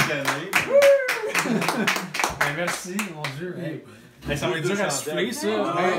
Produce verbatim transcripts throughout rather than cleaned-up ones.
année. Ben, merci, mon Dieu. Hey. Hey, ça va être dur à souffler, ça.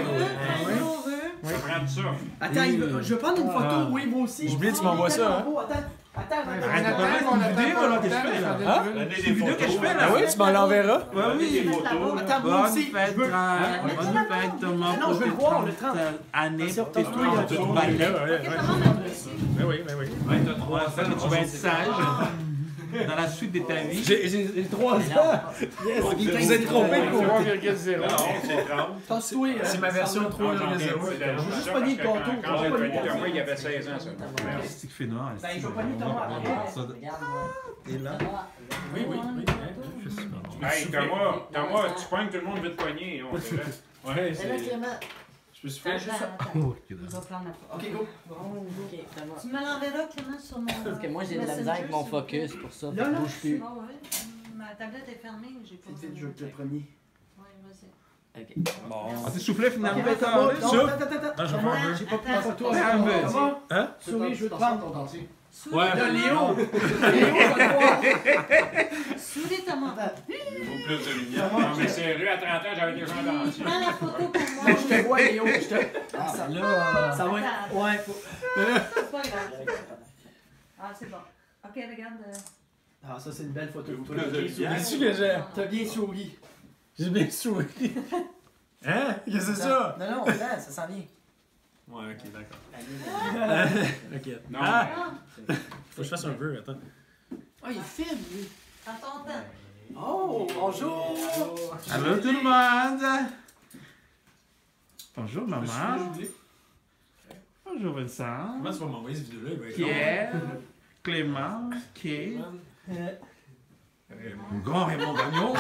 Ça prend du ça. Attends, il veut- je veux prendre une photo, Ah. oui, moi aussi. J'ai oublié, tu m'envoies ça, hein? Attends, attends, attends. Arrête de Attends, mettre on une attend vidéo, pas là, que je longtemps, fais, là. ça Hein? donne Donnez une- des vidéo que je photos. fais, là. Ah oui, tu m'en l'enverras? Ouais, oui, des photos. Attends, moi aussi, Bonne je fête, veux... Tra- Ouais. bonne fête, Thomas, Non, je veux le pour voir, tes le trente. trente années, Attention, tes attention, il y a trente un balais. Ben oui, ben oui. Ouais, t'as trois ans. J'espère que tu vas être sage dans la suite de ta vie. J'ai j'ai trois ans. Yes. Vous êtes trompé pour trois virgule zéro. Non, c'est trente. Tasse-toi. euh, C'est ma version ça va. trois virgule zéro. J'ai juste pogné le gâteau. Quand j'ai connu Thomas, il avait seize ans, ça. C'est que fait noir. Ben, je vais pogner Thomas. Et là? Oui, oui, oui. Hey, Thomas, Thomas, tu pognes tout le monde vite pogné. On dirait. Ouais, C'est là, c'est. Clément. Je me suis fait. Attends, attends. Il va prendre la photo. Ok, go. Ok, Thomas. Tu me l'enverras, Clément, sur mon. Parce que moi j'ai de la misère avec mon focus pour ça. Là, là, bouge plus. Bon, ouais. Ma tablette est fermée, j'ai pas. Vite, vite, je veux le premier. Ouais, vas-y. Ok. Bon. Ah, tu soufflais finalement, Ok, Thomas? Thomas, non, Souffle. attends, attends, attends. Non, je vais faire un peu. J'ai pas pris la photo. Ah, un peu. Thomas, Hein? souris, je veux te prendre. Souris, Ouais. Là, Léo. Léo, je vais te voir. souris, Thomas. Il faut plus de lumière. Non, mais c'est vrai, à trente ans, j'avais des gens dans Prends la photo pour moi. Mais je te vois, Léo. Je te... Ah, ça, Là, ça va être... Ouais, faut... C'est pas grave. Ah, c'est bon. Ok, regarde. euh, Ah, ça, c'est une belle photo. Faut T'as plus de bien souri. lumière. c'est-tu que j'aime? T'as bien souri. J'ai bien souri. Hein? Qu'est-ce que c'est ça? Non, non, attends, ça s'en vient. Ouais, ok, d'accord. Ok. Non, Ah! Ah, Faut que je fasse un peu, attends. Ah, il filme, lui. prends ton temps. Oh, bonjour. Allô tout le monde! Bonjour maman. Bonjour Vincent. Comment tu vas m'envoyer cette vidéo-là? Il va être Pierre. Clément. Kay. Euh, Mon grand Raymond Gagnon.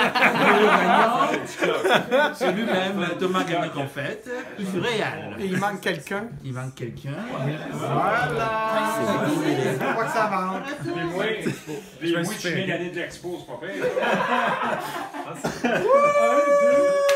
C'est lui-même, Thomas Gagnon Confette. Je suis réel. Il manque quelqu'un. Il manque quelqu'un. Voilà. Je crois que ça va. mais moi, Je mais me moi, suis je fait- viens d'aller de l'expo, c'est pas fait. Un, deux.